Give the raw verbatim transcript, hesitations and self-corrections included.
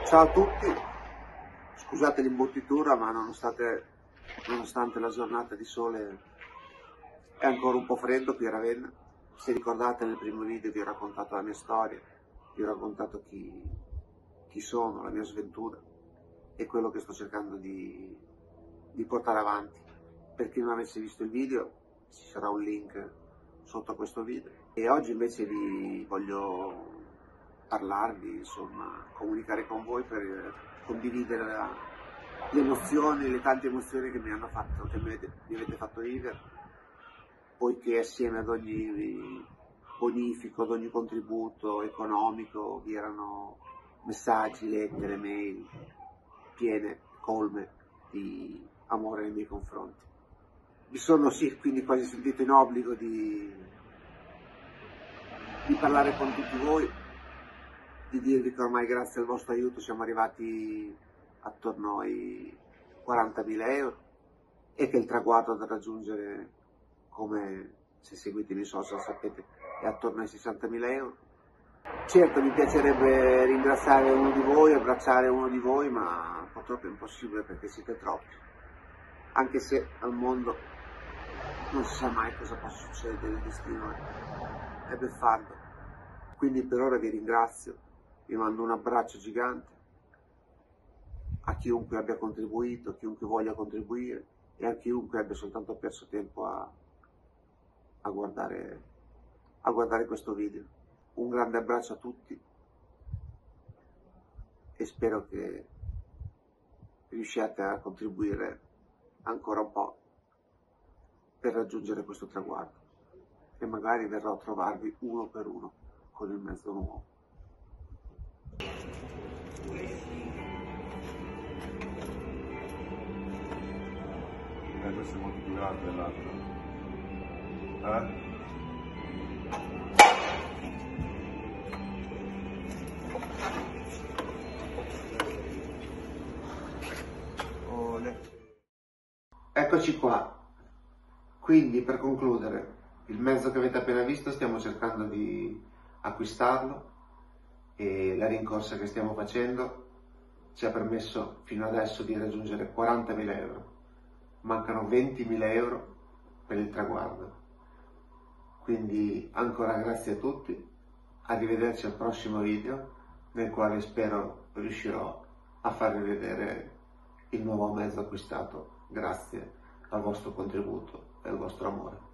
Ciao a tutti, scusate l'imbottitura, ma nonostante, nonostante la giornata di sole è ancora un po' freddo qui a Ravenna. Se ricordate, nel primo video vi ho raccontato la mia storia, vi ho raccontato chi, chi sono, la mia sventura e quello che sto cercando di, di portare avanti. Per chi non avesse visto il video, ci sarà un link sotto a questo video. E oggi invece vi voglio parlarvi, insomma, comunicare con voi per condividere la, le emozioni, le tante emozioni che mi hanno fatto, che mi avete, mi avete fatto vivere, poiché assieme ad ogni bonifico, ad ogni contributo economico vi erano messaggi, lettere, mail piene, colme di amore nei miei confronti. Mi sono sì, quindi quasi sentito in obbligo di, di parlare con tutti voi, di dirvi che ormai grazie al vostro aiuto siamo arrivati attorno ai quarantamila euro e che il traguardo da raggiungere, come se seguite i miei social sapete, è attorno ai sessantamila euro. Certo, mi piacerebbe ringraziare uno di voi, abbracciare uno di voi, ma purtroppo è impossibile perché siete troppi. Anche se al mondo non si sa mai cosa possa succedere, il destino è, è beffardo. Quindi per ora vi ringrazio. Vi mando un abbraccio gigante a chiunque abbia contribuito, a chiunque voglia contribuire e a chiunque abbia soltanto perso tempo a, a, guardare, a guardare questo video. Un grande abbraccio a tutti e spero che riusciate a contribuire ancora un po' per raggiungere questo traguardo e magari verrò a trovarvi uno per uno con il mezzo nuovo. Eh, questo è molto più grande dell'altro. Eh? Eccoci qua. Quindi, per concludere, il mezzo che avete appena visto stiamo cercando di acquistarlo e la rincorsa che stiamo facendo ci ha permesso fino adesso di raggiungere quarantamila euro. Mancano ventimila euro per il traguardo. Quindi ancora grazie a tutti, arrivederci al prossimo video nel quale spero riuscirò a farvi vedere il nuovo mezzo acquistato grazie al vostro contributo e al vostro amore.